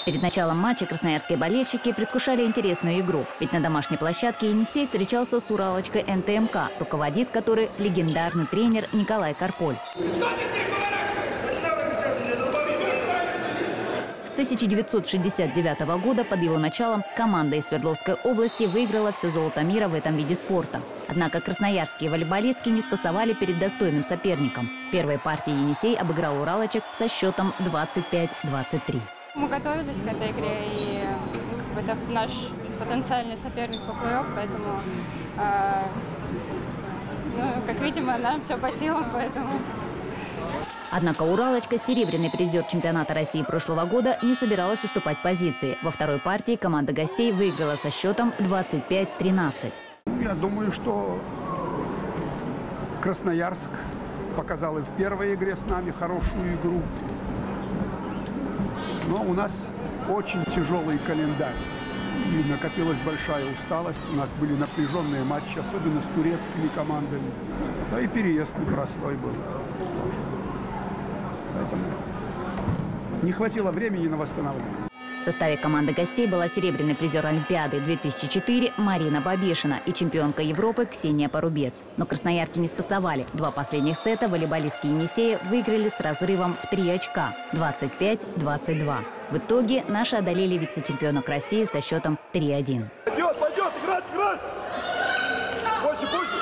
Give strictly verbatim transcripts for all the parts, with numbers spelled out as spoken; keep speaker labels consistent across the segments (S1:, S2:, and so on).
S1: Перед началом матча красноярские болельщики предвкушали интересную игру. Ведь на домашней площадке Енисей встречался с Уралочкой эн тэ эм ка, руководит которой легендарный тренер Николай Карполь. С тысяча девятьсот шестьдесят девятого года под его началом команда из Свердловской области выиграла все золото мира в этом виде спорта. Однако красноярские волейболистки не спасовали перед достойным соперником. В первой партии Енисей обыграл уралочек со счетом двадцать пять — двадцать три.
S2: Мы готовились к этой игре, и ну, это наш потенциальный соперник по плей-офф, поэтому, э, ну, как видимо, нам все по силам, поэтому...
S1: Однако уралочка, серебряный призер чемпионата России прошлого года, не собиралась уступать позиции. Во второй партии команда гостей выиграла со счетом двадцать пять — тринадцать.
S3: Я думаю, что Красноярск показал и в первой игре с нами хорошую игру. Но у нас очень тяжелый календарь. И накопилась большая усталость. У нас были напряженные матчи, особенно с турецкими командами. Да и переезд непростой был. Поэтому не хватило времени на восстановление.
S1: В составе команды гостей была серебряный призер Олимпиады две тысячи четыре Марина Бабешина и чемпионка Европы Ксения Порубец. Но красноярки не спасовали. Два последних сета волейболистки Енисея выиграли с разрывом в три очка – двадцать пять — двадцать два. В итоге наши одолели вице-чемпионок России со счетом три один.
S4: Пойдет, пойдет, играть, играть! Больше, больше!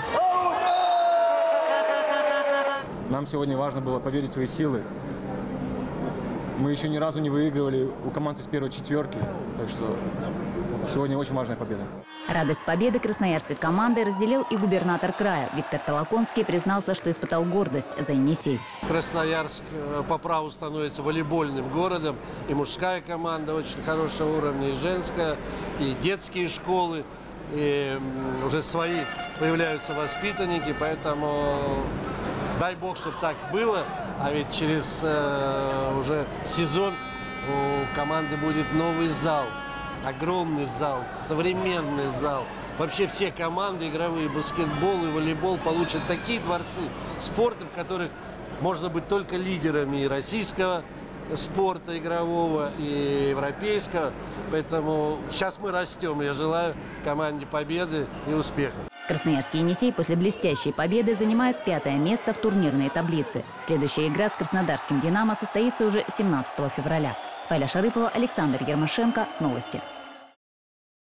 S5: Нам сегодня важно было поверить в свои силы. Мы еще ни разу не выигрывали у команд из первой четверки, так что сегодня очень важная победа.
S1: Радость победы красноярской команды разделил и губернатор края. Виктор Толоконский признался, что испытал гордость за Енисей.
S6: Красноярск по праву становится волейбольным городом. И мужская команда очень хорошего уровня, и женская, и детские школы. И уже свои появляются воспитанники, поэтому дай бог, чтобы так было. А ведь через э, уже сезон у команды будет новый зал, огромный зал, современный зал. Вообще все команды игровые, баскетбол и волейбол получат такие дворцы спорта, в которых можно быть только лидерами и российского спорта игрового, и европейского. Поэтому сейчас мы растем. Я желаю команде победы и успехов.
S1: Красноярский Енисей после блестящей победы занимает пятое место в турнирной таблице. Следующая игра с краснодарским «Динамо» состоится уже семнадцатого февраля. Фаиля Шарыпова, Александр Ермашенко. Новости.